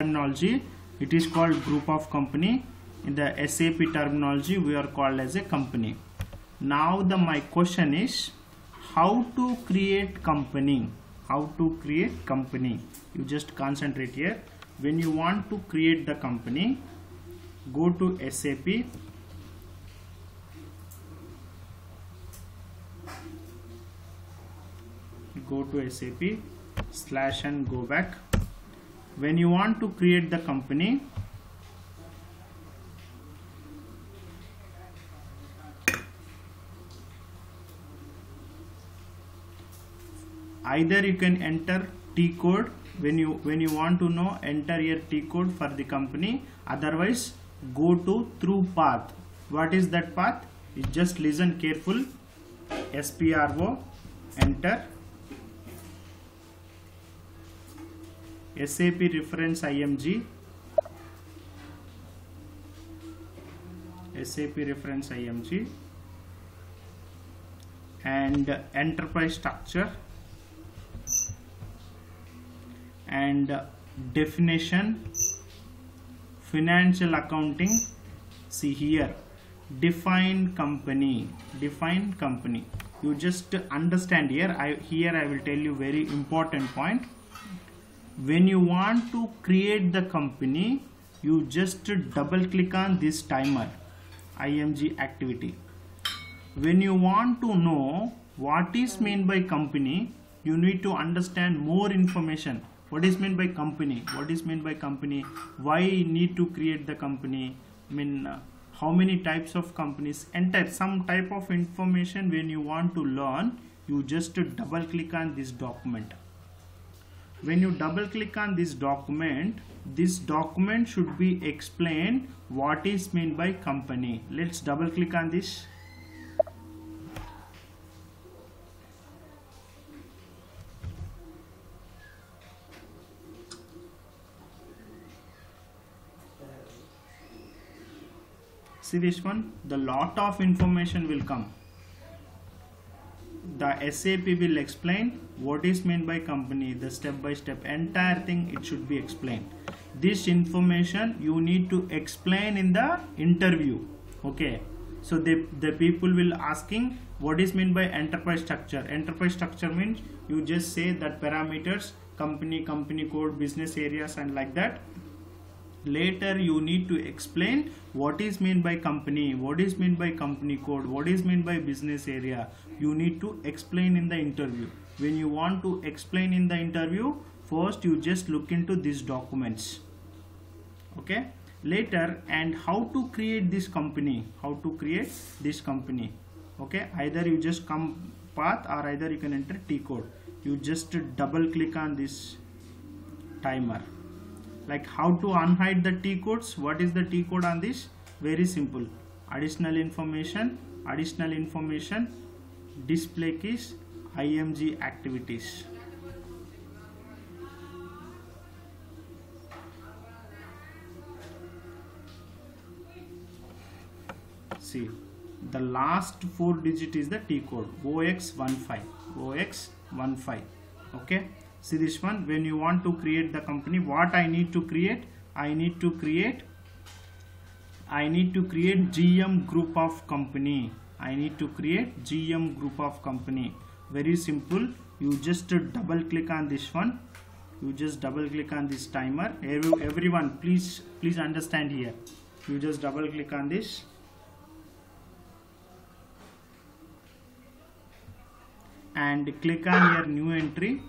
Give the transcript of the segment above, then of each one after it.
terminology, it is called group of company. In the SAP terminology, we are called as a company. Now my question is how to create company. How to create company. You just concentrate here. When you want to create the company, go to SAP. Go to SAP / and go back. When you want to create the company, either you can enter T code. When you want to know, enter your T code for the company. Otherwise, go to through path. What is that path? You just listen careful. SPRO, enter. SAP reference IMG. SAP reference IMG and enterprise structure and definition, financial accounting. See here, define company. Define company. You just understand here. I will tell you very important point. When you want to create the company, you just double click on this timer, IMG activity. When you want to know what is meant by company, you need to understand more information. What is meant by company? What is meant by company? Why need to create the company? I mean, how many types of companies? Enter some type of information. When you want to learn, you just double click on this document. When you double click on this document should be explained what is meant by company. Let's double click on this. See this one, the lot of information will come. The SAP will explain what is meant by company, the step by step, entire thing it should be explained. This information you need to explain in the interview. Okay, so the people will asking what is meant by enterprise structure. Enterprise structure means you just say that parameters, company code, business areas and like that. Later you need to explain what is meant by company, what is meant by company code, what is meant by business area. You need to explain in the interview. When you want to explain in the interview, first you just look into these documents. Okay, later, and how to create this company, okay, either you just come path or either you can enter T code. You just double click on this timer. Like how to unhide the T codes. What is the T code on this? Very simple. Additional information, display keys, IMG activities. See, the last 4 digit is the T code, OX15. Okay. See this one. When you want to create the company, what I need to create? I need to create GM group of company. Very simple. You just double click on this one. You just double click on this timer. Everyone, please understand here. You just double click on this. And click on your new entry.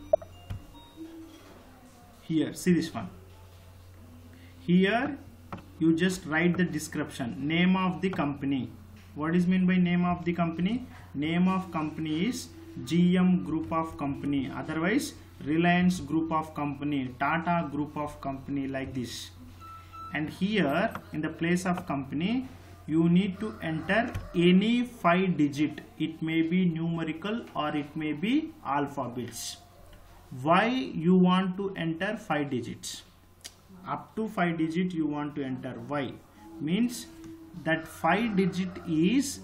Here, see this one. Here you just write the description, name of the company. What is meant by name of the company? Name of company is GM group of company, otherwise Reliance group of company, Tata group of company, like this. And here in the place of company, you need to enter any 5 digit. It may be numerical or it may be alphabets. Why you want to enter 5 digits? Up to 5 digit you want to enter. Why? Means that 5 digit is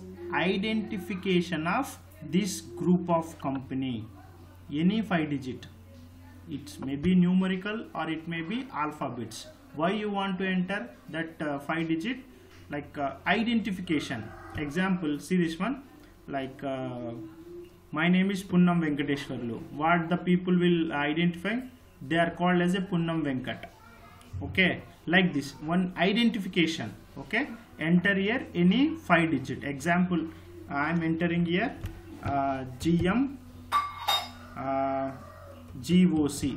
identification of this group of company. Any 5 digit. it may be numerical or it may be alphabets. Why you want to enter that 5 digit? Like identification. Example, see this one, like my name is Punnam Venkateshwarlu. What the people will identify? They are called as a Punnam Venkat. Okay, like this one identification. Okay, enter here any 5 digit. Example, I am entering here GM GOC,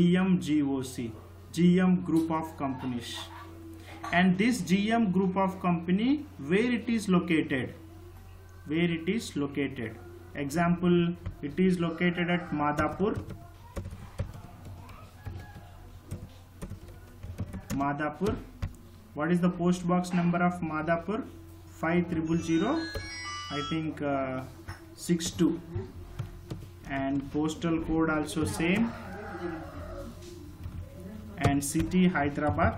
GM group of companies. And this GM group of company, where it is located? Where it is located? Example, it is located at Madhapur. Madhapur. What is the post box number of Madhapur? 5000, I think 62. And postal code also same. And city Hyderabad.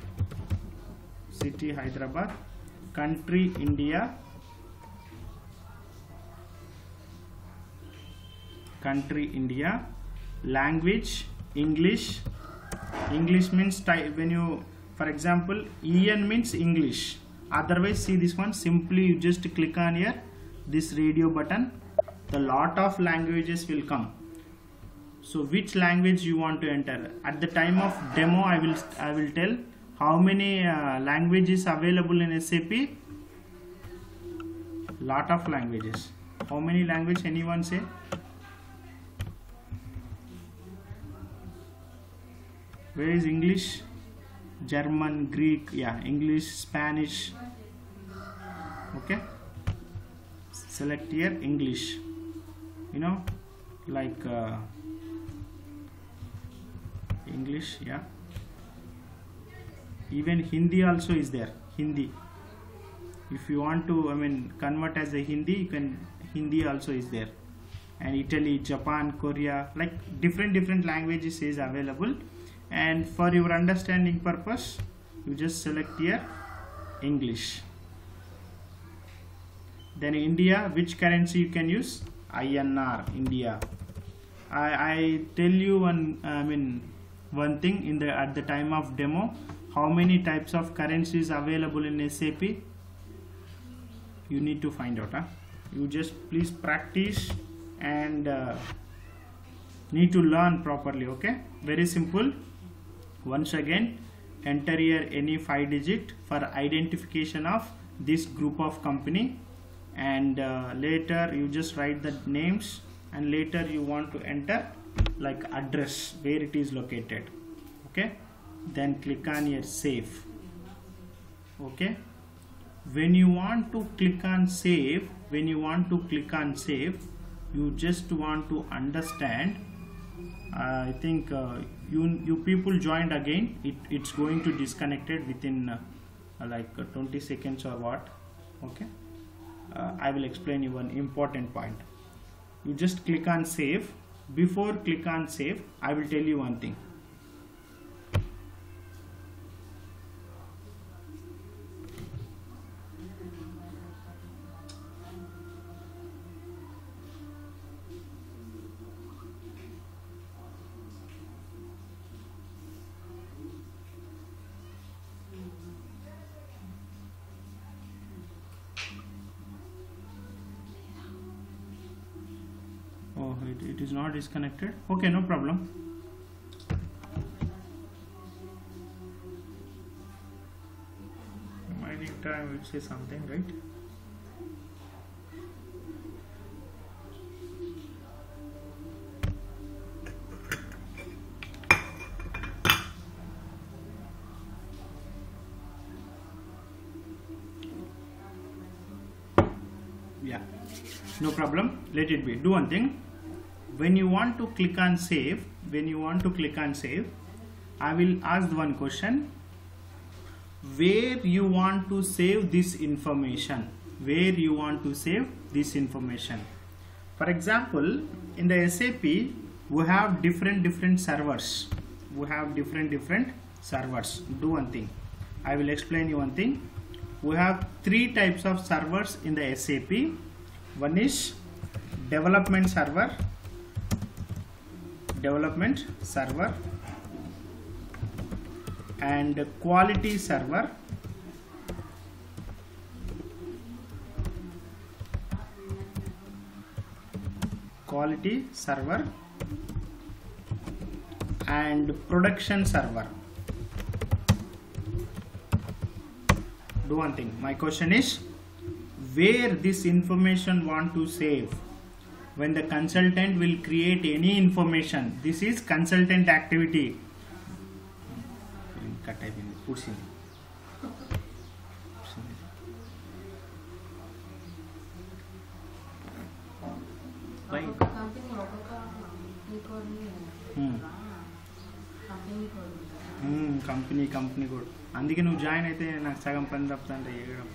City Hyderabad. Country India. Country India. Language English. English means type, when you, for example, EN means English. Otherwise, see this one, simply you just click on here this radio button. The lot of languages will come. So which language you want to enter? At the time of demo, I will tell how many languages available in SAP. Lot of languages. How many languages? Anyone say? Where is English? German, Greek, yeah, English, Spanish. Okay, select here English. You know, like English, yeah. Even Hindi also is there. Hindi. If you want to, I mean, convert as a Hindi, you can. Hindi also is there. And Italy, Japan, Korea, like different languages is available. And for your understanding purpose, you just select here English. Then India, which currency you can use? INR, India. I tell you one thing in the at the time of demo, how many types of currencies available in SAP. You need to find out. You just please practice and need to learn properly. Okay, very simple. Once again, enter here any 5 digit for identification of this group of company, and later you just write the names, and later you want to enter like address where it is located. Okay, then click on here save. Okay, when you want to click on save, you just want to understand. I think you people joined again. It's going to disconnected within like 20 seconds or what. Okay, I will explain you one important point. You just click on save. Before click on save, I will tell you one thing. Oh, it is not disconnected. Okay, no problem. Remaining time will say something, right? Yeah, no problem. Let it be. Do one thing. When you want to click on save, I will ask one question. Where you want to save this information? For example, in the SAP, we have different servers. Do one thing. I will explain you one thing. We have 3 types of servers in the SAP. One is development server. development server and quality server. Quality server and production server. Do one thing. My question is, where this information want to save? When the consultant will create any information, this is consultant activity. Cut company కూడా అందుకే నువ్వు join అయితే నాకు సగం పని తప్పుతుంటే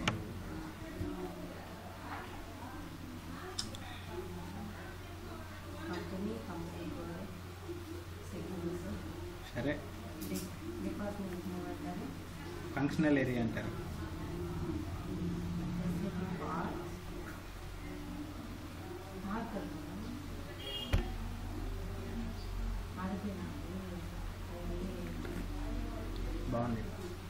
సరే functional area అంటారు. బాగుంది.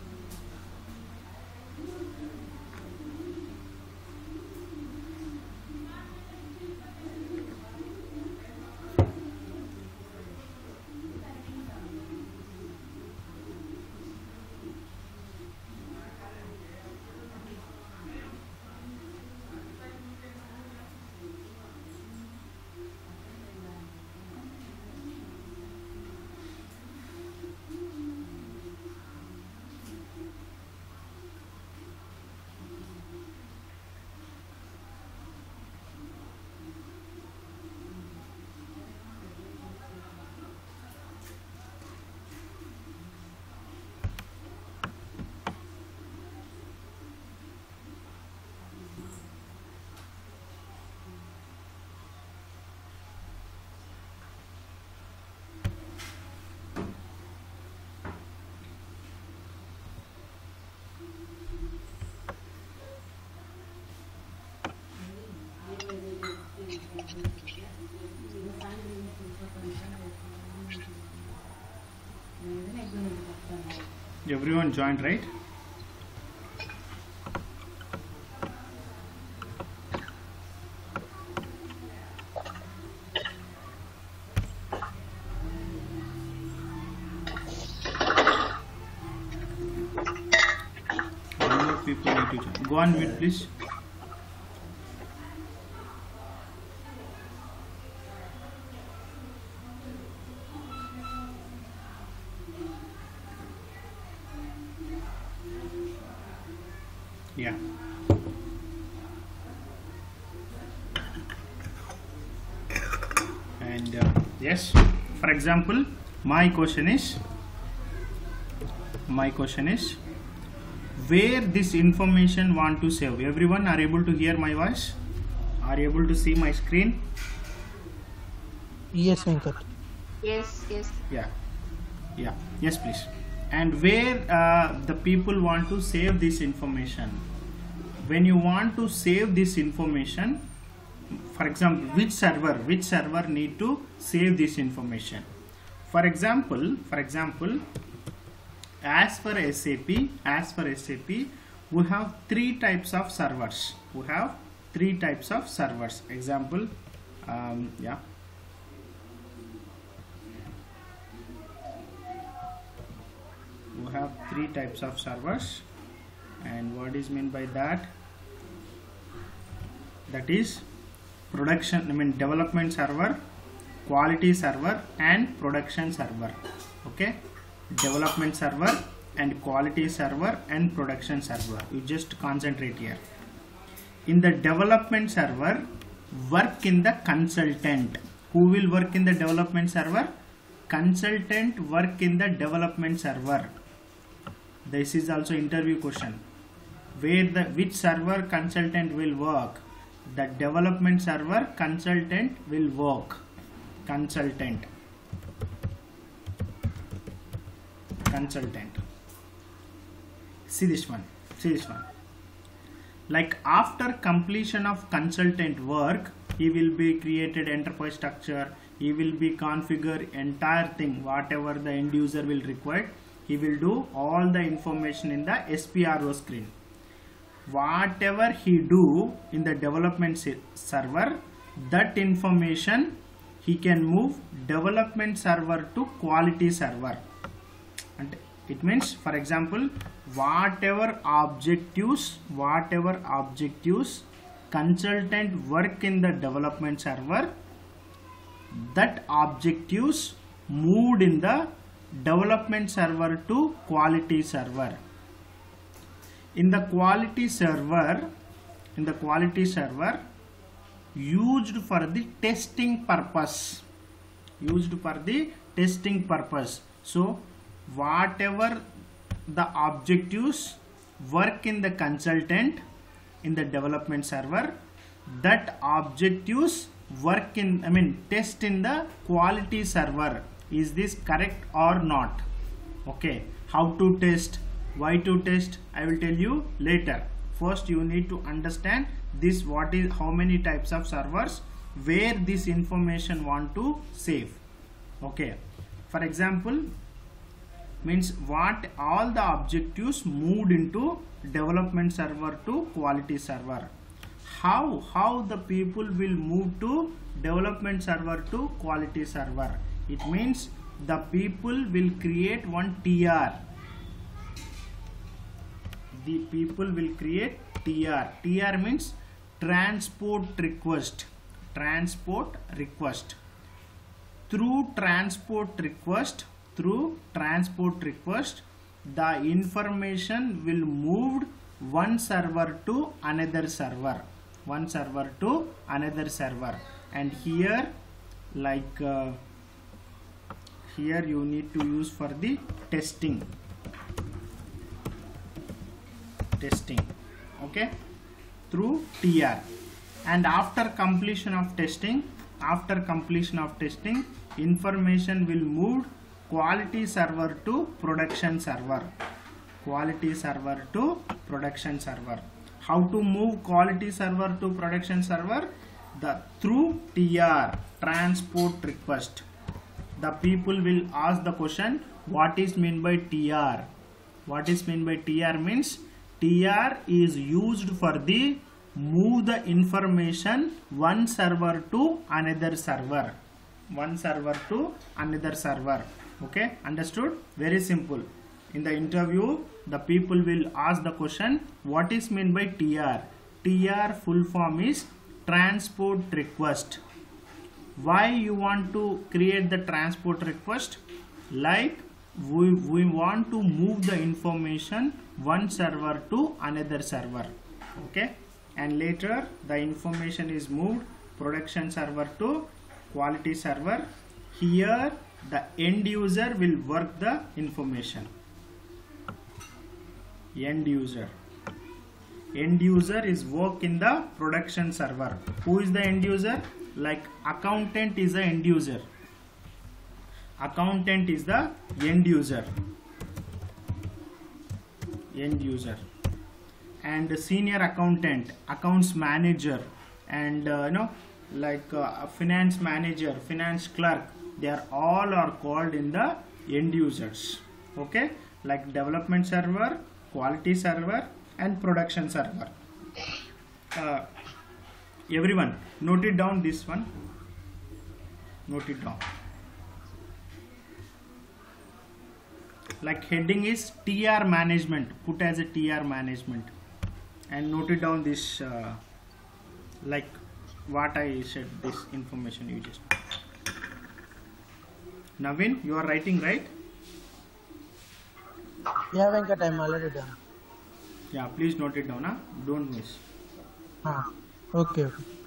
Everyone joined, right? More people need to join. Go on mute, please. Yeah. And yes, for example, my question is where this information want to save. Everyone are able to hear my voice? Are you able to see my screen? Yes, Venkat. Yes. Yeah. Yes, please. And where the people want to save this information. When you want to save this information, for example, which server need to save this information. For example, as per SAP, we have three types of servers. Example, we have three types of servers, and what is meant by that? That is development server, quality server, and production server. Okay, development server and quality server and production server. You just concentrate here. In the development server, work in the consultant. Who will work in the development server? Consultant work in the development server. This is also interview question. Which server consultant will work? The development server consultant will work. Consultant. See this one. Like after completion of consultant work, he will be created enterprise structure, he will be configure entire thing, whatever the end user will require. He will do all the information in the SPRO screen. Whatever he do in the development server, that information he can move development server to quality server. And it means, for example, whatever objectives consultant work in the development server, that objectives moved in the development server to quality server. In the quality server used for the testing purpose, so whatever the objectives work in the consultant in the development server, that objectives work in test in the quality server. Is this correct or not? Okay, how to test, why to test, I will tell you later. First you need to understand this, what is, how many types of servers, where this information want to save. Okay, for example, means what all the objectives moved into development server to quality server. How the people will move to development server to quality server? It means the people will create one TR. The people will create TR. TR means transport request. Through transport request, the information will moved one server to another server. And here, like here you need to use for the testing. Okay, through TR. And after completion of testing, information will move quality server to production server. How to move quality server to production server? Through TR, transport request. The people will ask the question, what is mean by TR? TR means TR is used for the move the information one server to another server. Okay, understood? Very simple. In the interview, the people will ask the question, what is meant by TR? TR full form is transport request. Why you want to create the transport request? Like we want to move the information one server to another server. Okay, and later the information is moved production server to quality server. Here the end user will work the information. End user is work in the production server. Who is the end user? Like accountant is the end user. Accountant is the end user. And the senior accountant, accounts manager, and like finance manager, finance clerk, they are all are called in the end users. Okay, like development server, quality server, and production server. Everyone note it down, this one, note it down. Like heading is TR management, put as a TR management, and note it down this like what I said, this information you just. Naveen, you are writing, right? Yeah, Venkat, I'm already done. Yeah, please note it down, huh? Don't miss. Okay.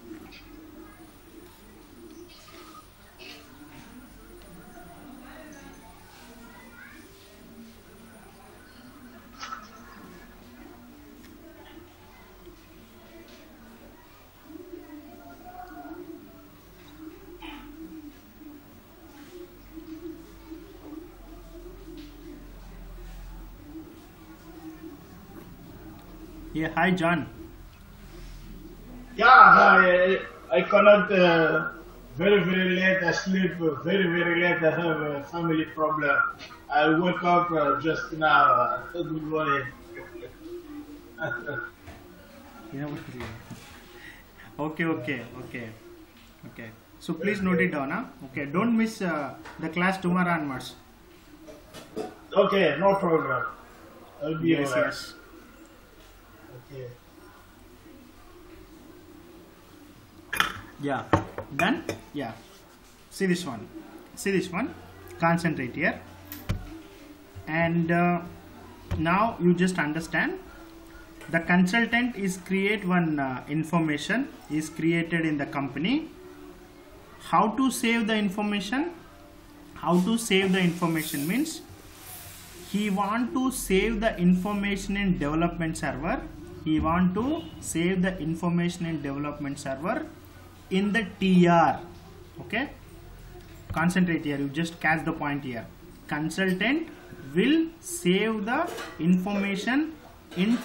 Yeah, hi John. Yeah, I cannot very late. I sleep very late. I have a family problem. I woke up just now. Good morning. Yeah. Okay. So please note it down, huh? Okay, don't miss the class tomorrow onwards. Okay, no problem. I'll be Yes, alright. yes. Okay. Yeah, done. Yeah, see this one. Concentrate here. And now you just understand. The consultant is create one information is created in the company. How to save the information? How to save the information means he want to save the information in development server. He want to save the information in development server in the TR. Okay, concentrate here. You just catch the point here. Consultant will save the information in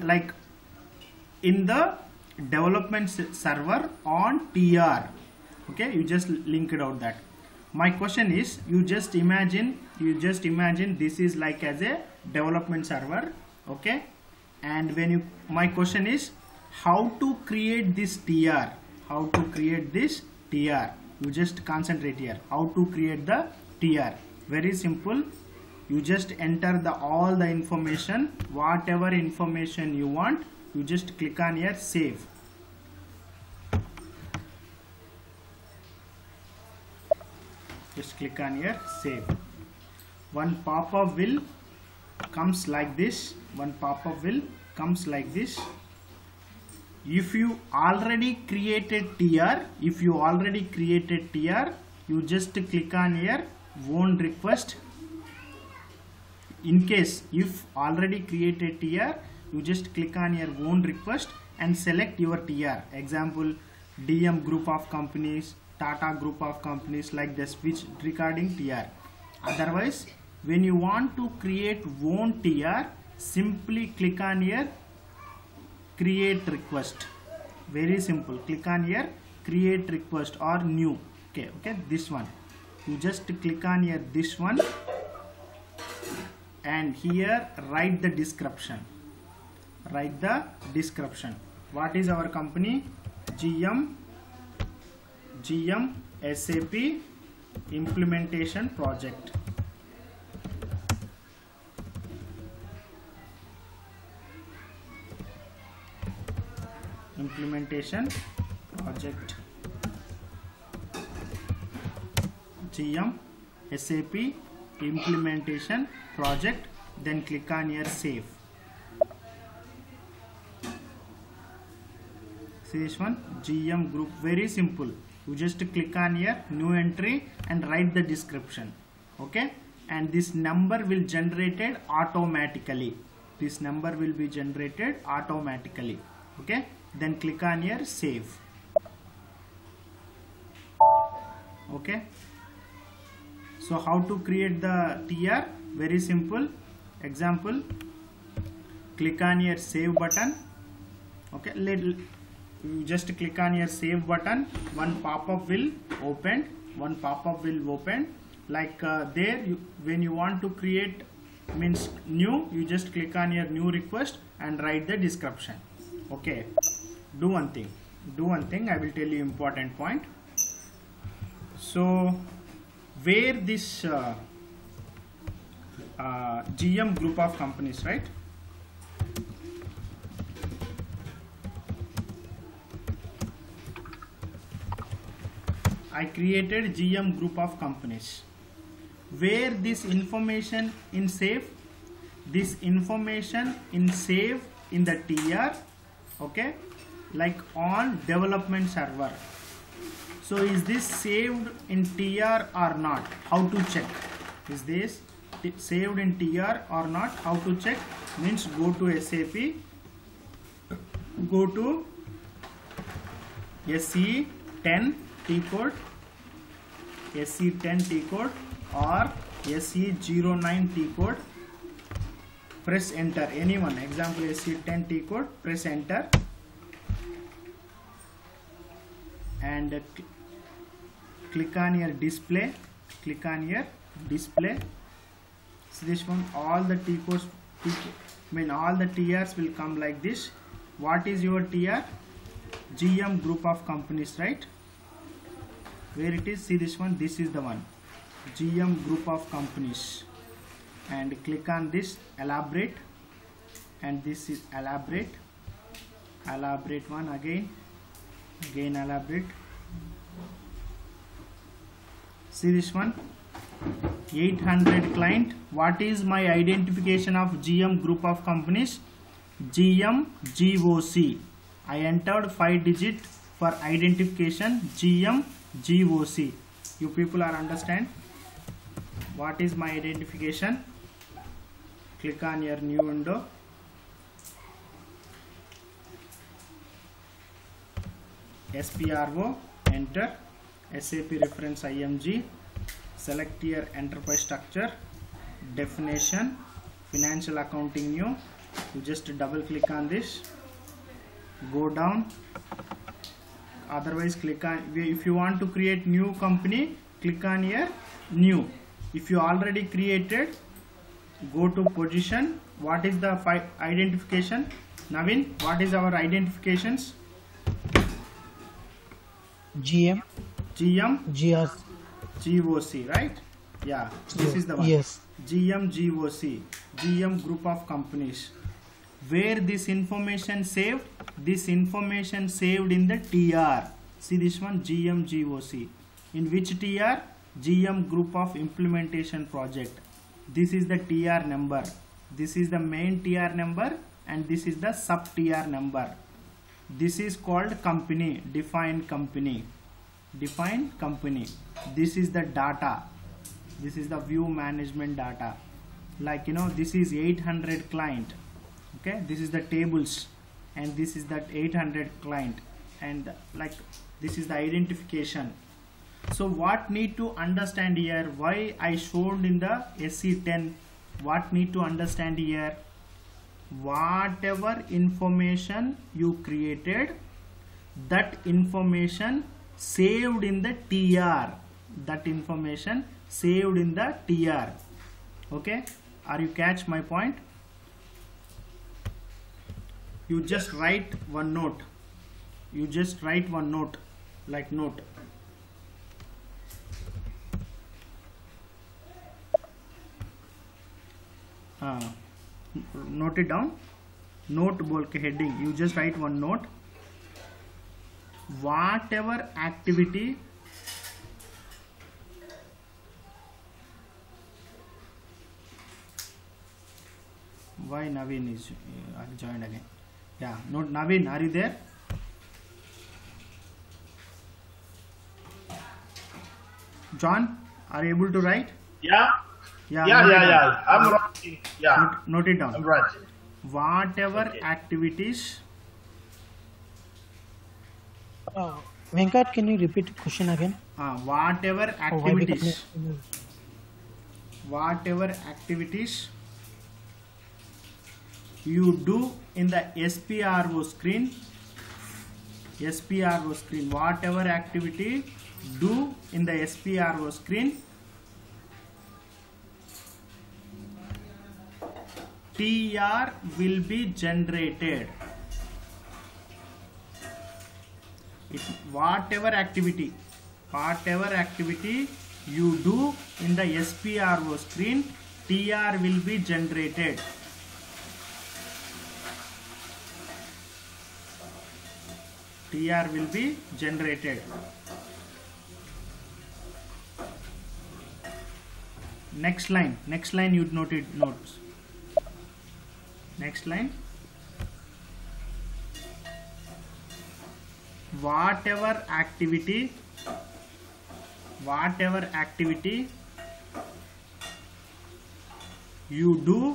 in the development server on TR. Okay, you just link it out that. My question is, you just imagine this is like as a development server. Okay, and my question is how to create this TR. How to create this TR? You just concentrate here. How to create the TR? Very simple. You just enter all the information, whatever information you want. You just click on here, save. Just click on here, save. One pop-up will comes like this. If you already created TR, you just click on here, won't request. In case if already created TR, you just click on your own request and select your TR. Example, DM group of companies, Tata group of companies, like the speech recording TR. Otherwise, when you want to create own TR, simply click on here, create request. Very simple. Click on here, create request or new. Okay, this one. You just click on here, this one. And here write the description. What is our company? GM SAP implementation project. GM SAP implementation project. Then click on here, save. See this one, GM group. Very simple. You just click on here, new entry, and write the description. Okay, and this number will generated automatically. Okay, then click on here, save. Okay, so how to create the TR? Very simple. Example, click on here, save button. Okay, you just click on your save button. One pop-up will open. Like there, when you want to create means new, you just click on your new request and write the description. Okay, do one thing. I will tell you important point. So where this GM group of companies, right? I created GM group of companies. Where this information in save? This information in save in the TR. Okay, like on development server. So is this saved in TR or not? How to check? Is this saved in TR or not? How to check? Means go to SAP, go to SE10 T code, SE10 T code or SE09 T code. Press enter. Anyone. Example SE10 T code. Press enter. And click on your display, click on your display. So this one, all the T codes, all the TRs will come like this. What is your TR? GM group of companies, right? Where it is? See this one, this is the one, GM group of companies. And click on this, elaborate, and this is elaborate, elaborate one, again elaborate. See this one, 800 client. What is my identification of GM group of companies? GM GOC. I entered 5 digit for identification, GM GOC. You people are understand what is my identification? Click on your new window. SPRO, enter. SAP reference IMG. Select your enterprise structure, definition, financial accounting new. You just double click on this, go down. Otherwise click on, if you want to create new company, click on here new. If you already created, go to position. What is the identification? Naveen, what is our identifications? GM GRC. GOC, right? Yeah, this is the one. Yes. GM GOC, GM group of companies. Where this information saved? This information saved in the TR. See this one, GM GOC. In which TR? GM group of implementation project. This is the TR number. This is the main TR number, and this is the sub TR number. This is called company, defined company. Defined company. This is the data. This is the view management data. Like, you know, this is 800 client. Okay, this is the tables, and this is that 800 client, and like this is the identification. So what need to understand here? Why I showed in the SC10? What need to understand here? Whatever information you created, that information saved in the TR. That information saved in the TR. Okay, are you catch my point? You just write one note. You just write one note, like note. Note it down. Note बोल के heading. You just write one note. Whatever activity why Naveen is joined again. Yeah, note Naveen, are you there? John, are you able to write? Yeah. Yeah. I'm writing. Yeah. Note it down. I'm writing. Whatever activities. Venkat, can you repeat the question again? Whatever activities. Whatever activities you do in the SPRO screen. SPRO screen. Whatever activity do in the SPRO screen, TR will be generated. Whatever activity you do in the SPRO screen, TR will be generated. TR will be generated. Next line you noted notes. Next line. Whatever activity you do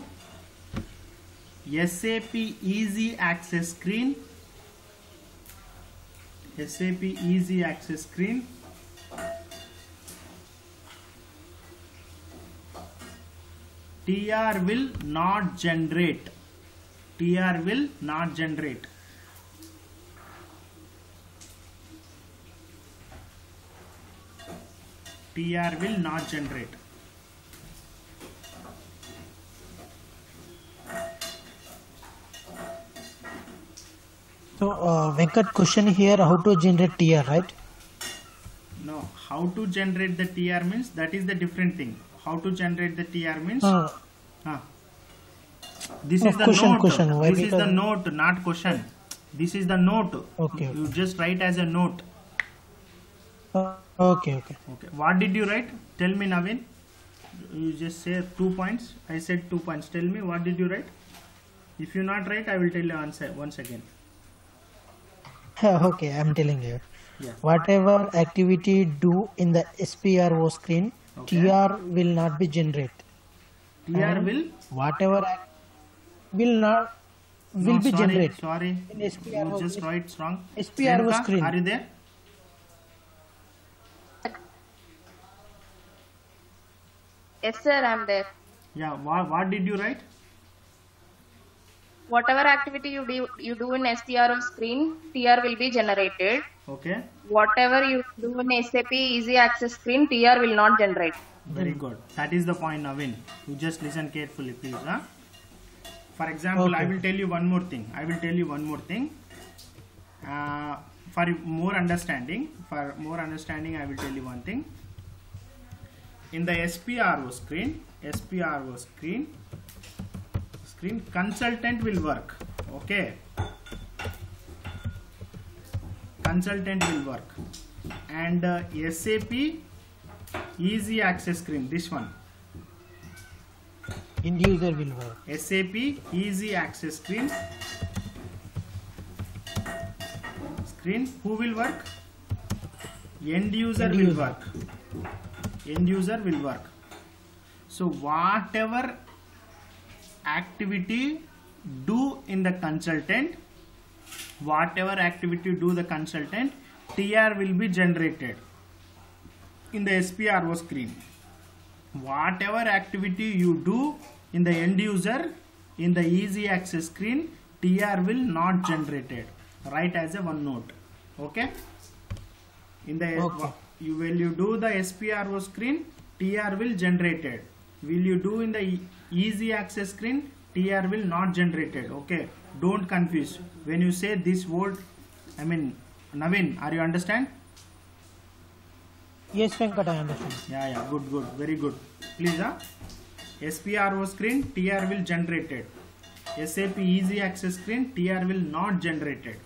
SAP Easy Access screen, SAP Easy Access screen, TR will not generate. TR will not generate. TR will not generate. So Venkat, question here, how to generate TR, right? No, how to generate the TR means that is the different thing. How to generate the TR means this is the question, note. Question. Why This is the because- note, not question. This is the note. Okay. You just write as a note. Okay. Okay. What did you write? Tell me, Naveen. You just say 2 points. I said 2 points. Tell me, what did you write? If you not write, I will tell you once again. Okay, I'm telling you. Yeah. Whatever activity do in the SPRO screen, Okay. TR will not be generated. TR will Whatever will no, be sorry, generated. sorry. In You SPRO, just write wrong. SPRO Renuka, screen. are you there? Yes, sir, I'm there. Yeah. What did you write? Whatever activity you do in SPRO screen, TR will be generated. Okay. Whatever you do in SAP Easy Access screen, TR will not generate. Very good. That is the point, Naveen. You just listen carefully, please. Huh? For example, I Okay. will tell you one more thing. For more understanding, I will tell you one thing. In the SPRO screen, consultant will work. Okay. Consultant will work. And SAP Easy Access screen, this one. End user will work. SAP Easy Access screen, who will work? End user will work. End user will work. So whatever activity do in the consultant, TR will be generated in the SPRO screen. Whatever activity you do in the end user, in the easy access screen, TR will not generated. Write as a one note. Okay. In the Okay. when you do the SPRO screen, TR will generated. Will you do in the easy access screen, TR will not generated. Okay. Don't confuse. When you say this word, I mean, Naveen, are you understand? Yes, Venkat, I understand. Yeah, good, very good. Please, SPRO screen, TR will generated. SAP Easy Access screen, TR will not generated.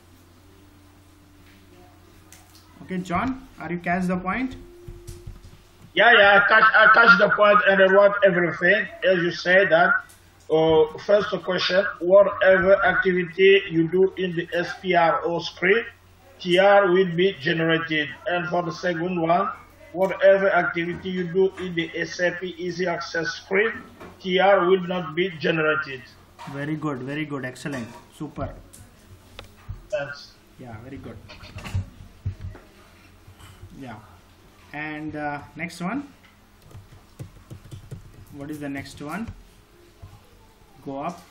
Okay, John, are you catch the point? Yeah, I catch the point and I wrote everything. As you say that, first question, whatever activity you do in the SPRO screen, TR will be generated. And for the second one, whatever activity you do in the SAP Easy Access screen, TR will not be generated. Very good, excellent, super. Thanks. Yeah, very good. Yeah, and next one. What is the next one? Go up.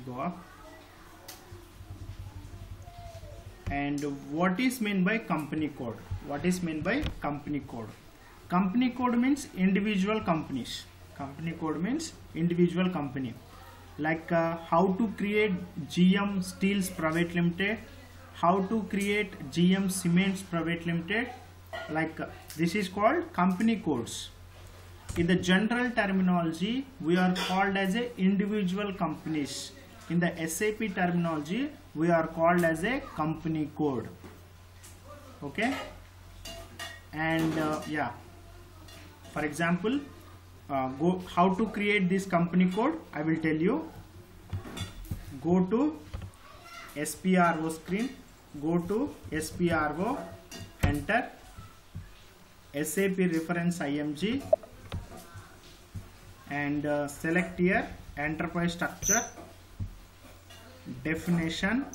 And what is meant by company code? Company code means individual companies. Company code means individual company. Like how to create GM Steels Private Limited, how to create GM Cements Private Limited. Like this is called company codes. In the general terminology, we are called as a individual companies. In the SAP terminology, we are called as a company code. Okay. And yeah, for example, how to create this company code, I will tell you. Go to SPRO screen, go to SPRO, enter SAP reference IMG, and select here enterprise structure, definition,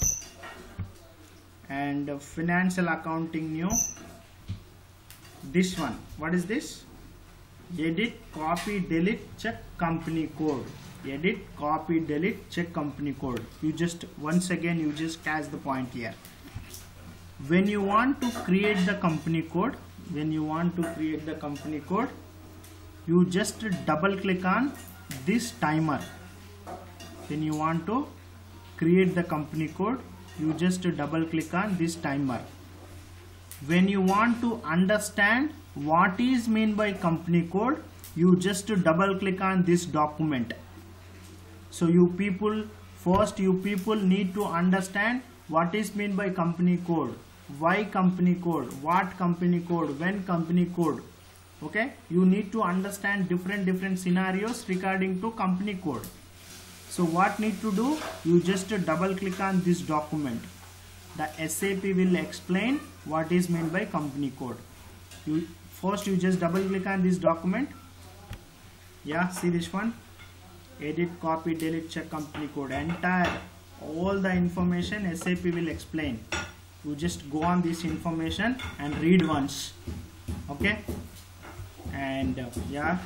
and financial accounting new. This one, what is this? Edit, copy, delete, check company code. Edit, copy, delete, check company code. You just once again you just catch the point here. When you want to create the company code, when you want to create the company code, you just double click on this timer. When you want to create the company code, you just double click on this timer. When you want to understand what is meant by company code, you just double click on this document. So you people need to understand what is meant by company code, why company code, what company code, when company code. Okay, you need to understand different scenarios regarding to company code. So what need to do, you just double click on this document. The SAP will explain what is meant by company code. You just double click on this document. Yeah, see this one, edit, copy, delete, check company code, entire all the information SAP will explain. You just go on this information and read once. Okay, and yeah,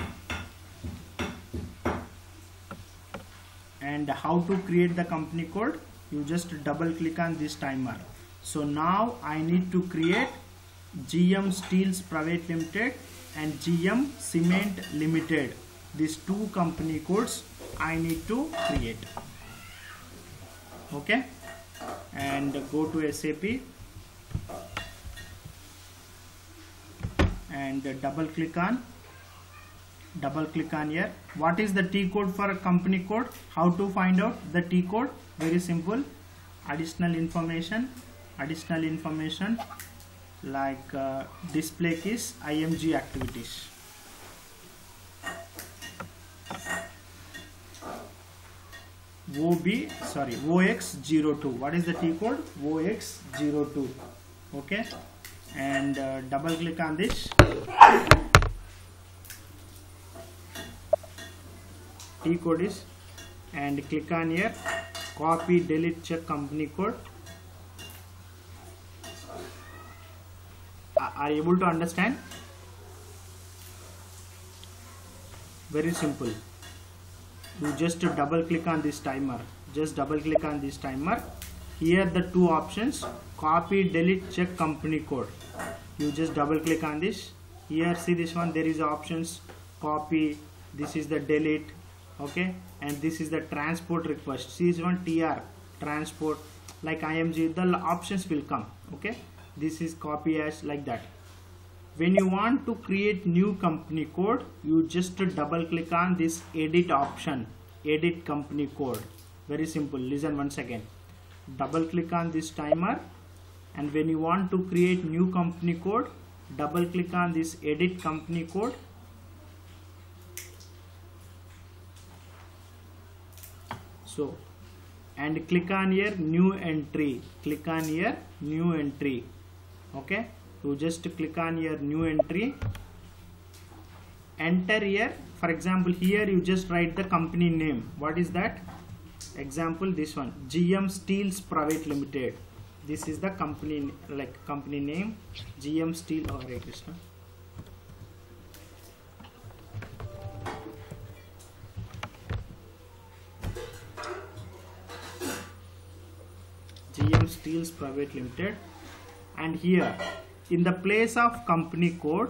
and how to create the company code, you just double click on this timer. So now I need to create GM Steels Private Limited and GM Cement Limited. These two company codes I need to create. Okay, and go to SAP and double click on here. What is the T code for a company code? How to find out the T code? Very simple. Additional information like display keys, IMG activities. OX02. What is the T code? OX02. Okay, and double click on this. T code is, and click on here, copy, delete, check company code. Are you able to understand? Very simple. You just double click on this timer. Here the two options, copy, delete, check company code. You just double click on this. Here see this one, there is options, copy, this is the delete. Okay, and this is the transport request. See this one, TR, transport, like IMG, the options will come. Okay, this is copy as, like that. When you want to create new company code, you just double click on this edit option, edit company code. Very simple. Listen once again. Double click on this timer, and when you want to create new company code, double click on this edit company code. So, and click on here new entry. Okay, you just click on here new entry. Enter here. For example, here you just write the company name. What is that? Example, this one, GM Steels Private Limited. This is the company, like company name, GM Steel. Oh, Hare Krishna. GM Steels Private Limited. And here in the place of company code,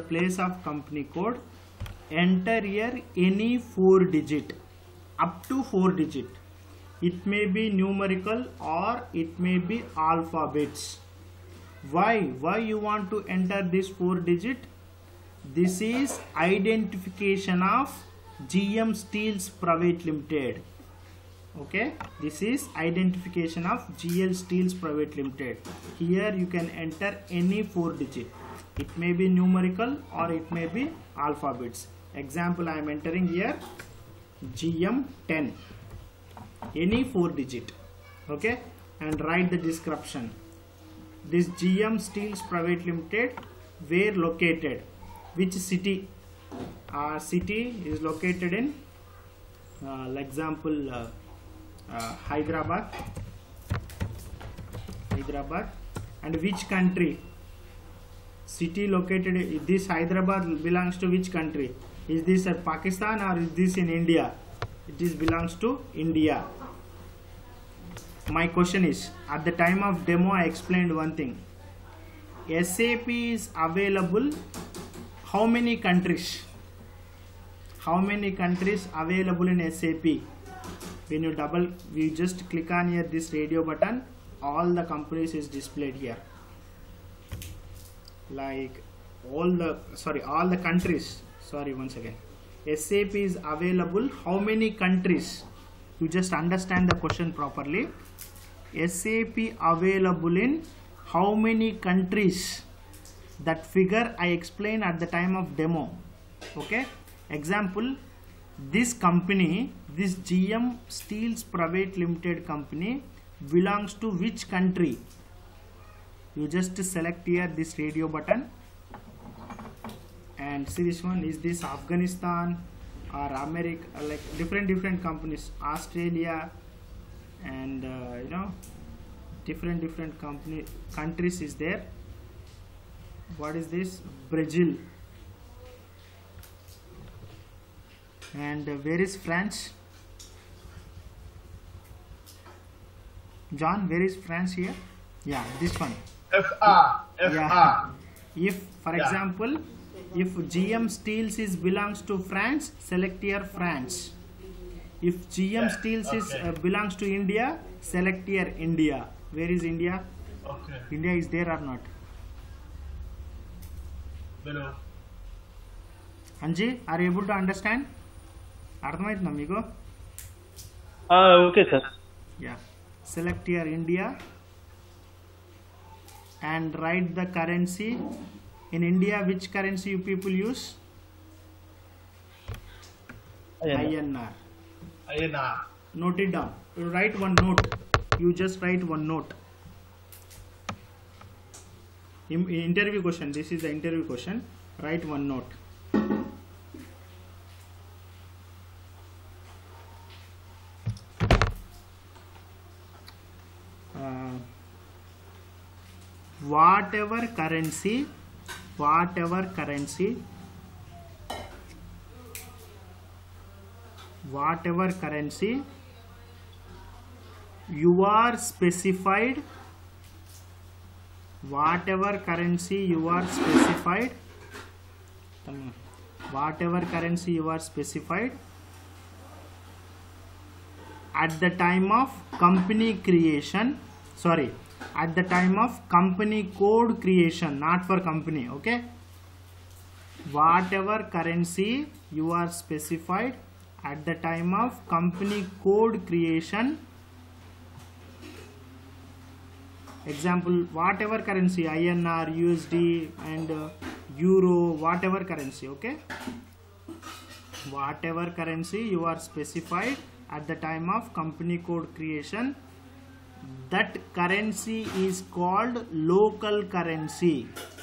enter here any 4 digit, up to 4 digit. It may be numerical or it may be alphabets. Why you want to enter this 4 digit? This is identification of GM Steels Private Limited. Okay, this is identification of GL Steels Private Limited. Here you can enter any 4 digit. It may be numerical or it may be alphabets. Example, I am entering here GM10, any 4 digit. Okay, and write the description. This GM Steels Private Limited, where located, which city? City is located in example Hyderabad. And which country? City located, this Hyderabad belongs to which country? Is this Pakistan or is this in India? It is belongs to India. My question is, at the time of demo I explained one thing. SAP is available how many countries? How many countries available in SAP? When you just click on here this radio button, all the companies is displayed here, like all the countries. Sorry, once again, SAP is available how many countries? You just understand the question properly. SAP available in how many countries? That figure I explained at the time of demo. Okay, example, this company, this GM Steels Private Limited company belongs to which country? You just select here this radio button and see this one. Is this Afghanistan or America? Like different companies, Australia, and you know, different countries is there. What is this? Brazil. And where is France? John, where is France here? Yeah, this one. FR. Yeah. If, for example, if GM Steels is belongs to France, select here France. If GM Steels is belongs to India, select here India. Where is India? Okay. India is there or not? Below. Anji, are you able to understand? అర్థమైతుందా మీకు? Okay, sir. Yeah. Select here India and write the currency. In India, which currency you people use? INR. INR. Note it down. You write one note. You just write one note. Interview question. This is the interview question. Write one note. Whatever currency you are specified, whatever currency you are specified at the time of company creation, sorry, at the time of company code creation, not for company. Okay, whatever currency you are specified at the time of company code creation. Example, whatever currency, INR, USD and Euro, whatever currency. Okay, whatever currency you are specified at the time of company code creation, that currency is called local currency.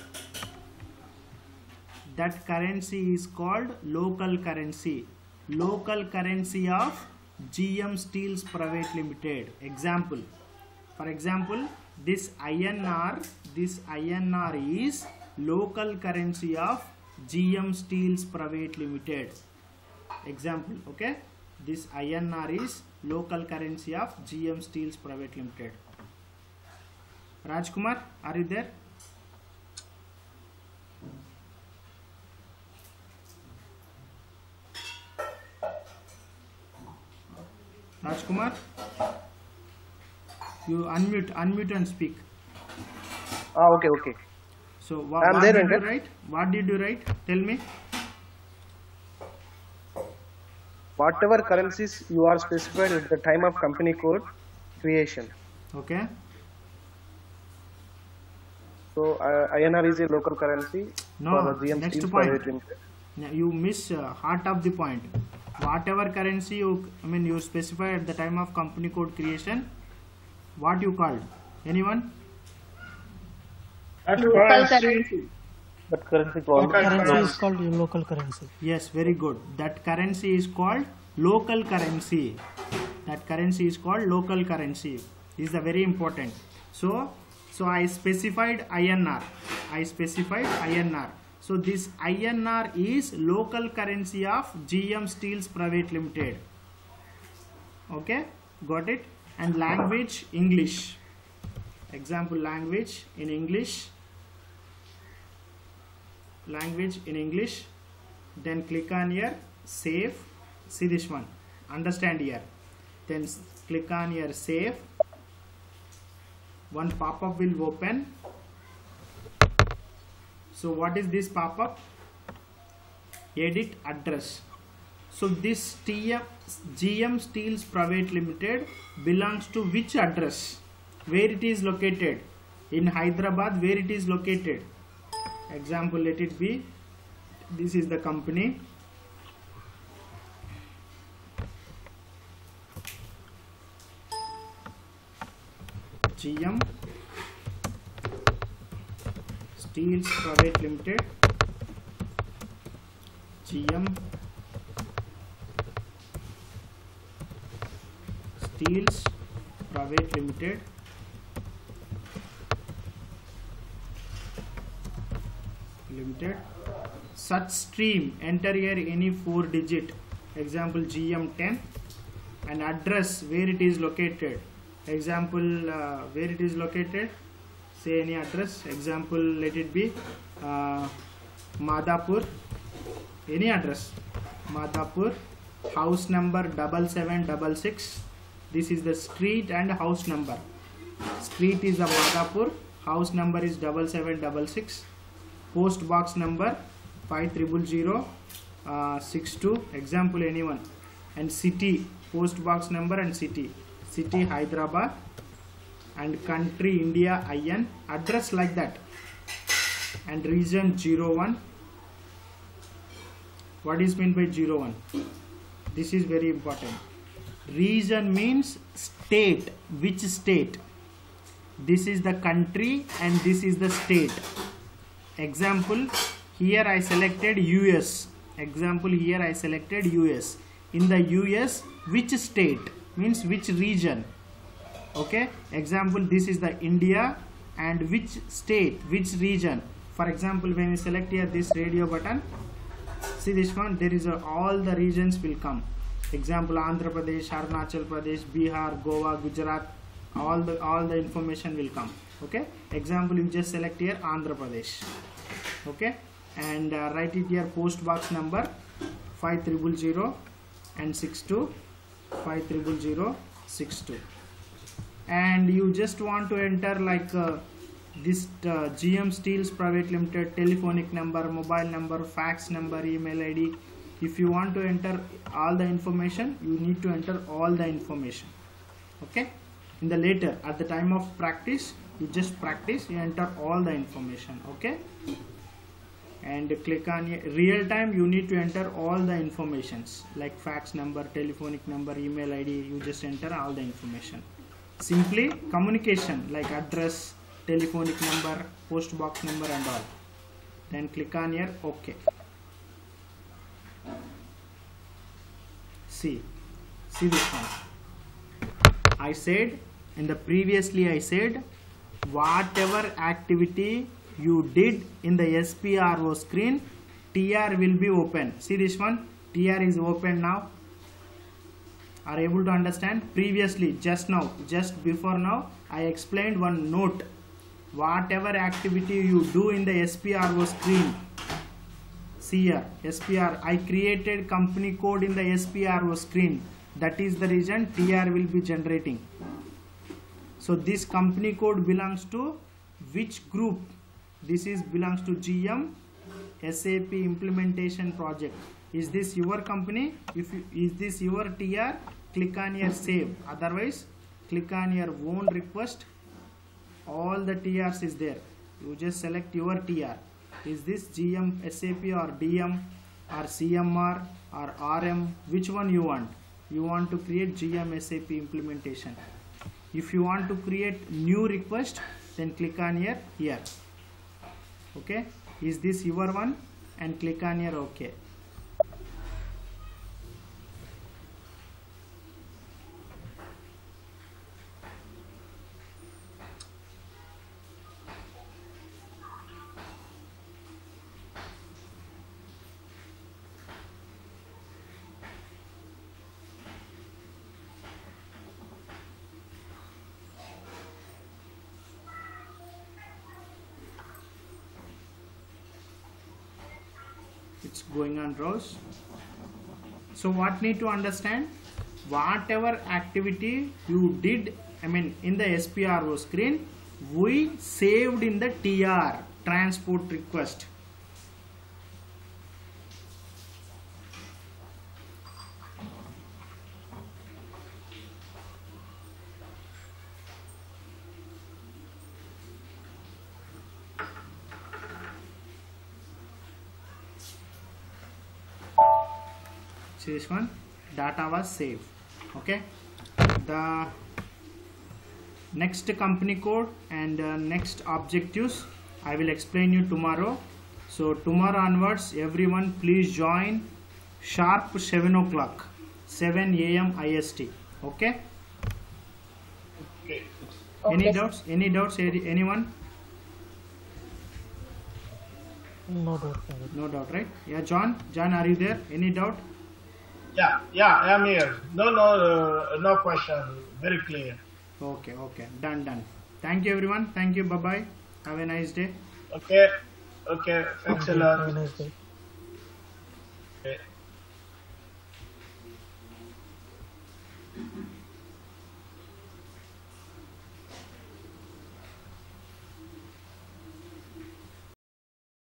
That currency is called local currency. Local currency of GM Steels Private Limited. Example, for example, this INR is local currency of GM Steels Private Limited. Example, okay, this INR is local currency of GM Steels Private Limited. Rajkumar, are you there? Rajkumar, you unmute and speak. Okay. So what did you write? What did you write? Tell me. Whatever currencies you are specified at the time of company code creation. Okay. So INR is a local currency. No, for the GM next Steels point. Private Limited. You miss heart of the point. Whatever currency you specify at the time of company code creation, what you called? Anyone? Local currency. That currency Currency is called local currency. Yes, very good. That currency is called local currency. That currency is called local currency. This is the very important. So I specified INR. So this INR is local currency of GM Steels Private Limited. Okay, got it? And language, English. Example, language in English. language in English. Then click on here save. See this one, understand here. Then click on here save. One pop-up will open. So what is this pop-up? Edit address. So this GM Steels Private Limited belongs to which address? Where it is located? In Hyderabad. Where it is located? Example, let it be, this is the company. GM Steels Private Limited. GM Steels Private Limited. Such stream, enter here any 4 digit. Example GM10. And address, where it is located. Example, where it is located, say any address. Example, let it be Madhapur. Any address, Madhapur. House number 7766. This is the street and house number. Street is the Madhapur, house number is 7766. Post box number 500062. Example, anyone. And city, post box number and city. City Hyderabad. And country India IN. Address like that. And region 01. What is meant by 01? This is very important. Region means state. Which state? This is the country and this is the state. Example, here I selected US. Example, here I selected US. In the US, which state? Means which region. Okay. Example, this is the India and which state, which region. For example, when you select here this radio button, see this one, there is all the regions will come. Example, Andhra Pradesh, Arunachal Pradesh, Bihar, Goa, Gujarat, all the information will come. Okay. Example, you just select here Andhra Pradesh. Okay. And write it here post box number 5000 and 62 50062. And you just want to enter like this GM Steels Private Limited telephonic number, mobile number, fax number, email ID. If you want to enter all the information, you need to enter all the information. Okay. In the later, at the time of practice, you just practice, you enter all the information. Okay. And click on real time, you need to enter all the informations like fax number, telephonic number, email ID. You just enter all the information. Simply communication like address, telephonic number, post box number and all. Then click on here OK. See this one. I said in the previously I said whatever activity you did in the SPRO screen, TR will be open. See this one, TR is open now. Are able to understand? Previously, just before now, I explained one note. Whatever activity you do in the SPRO screen, see here, SPR, I created company code in the SPRO screen. That is the reason TR will be generating. So this company code belongs to which group? This belongs to GM SAP implementation project. Is this your company? Is this your TR? Click on your save. Otherwise, click on your own request. All the TRs is there. You just select your TR. Is this GM SAP or DM or CMR or RM? Which one you want? You want to create GM SAP implementation. If you want to create new request, then click on here. Okay. Is this your one? And click on here OK. it's going on browse. So what need to understand, whatever activity you did, I mean in the SPRO screen, we saved in the TR, transport request. This one, data was saved. Okay, the next company code and next objectives I will explain you tomorrow. So tomorrow onwards, everyone please join sharp 7 o'clock, 7 a.m. IST. Okay. Okay. Any doubts? Any doubts? Anyone? No doubt. No doubt, right? Yeah, John. John, are you there? Any doubt? Yeah, I am here. No question. Very clear. Okay, done. Thank you everyone. Thank you. Bye bye. Have a nice day. Okay, thanks a lot. Have a nice day.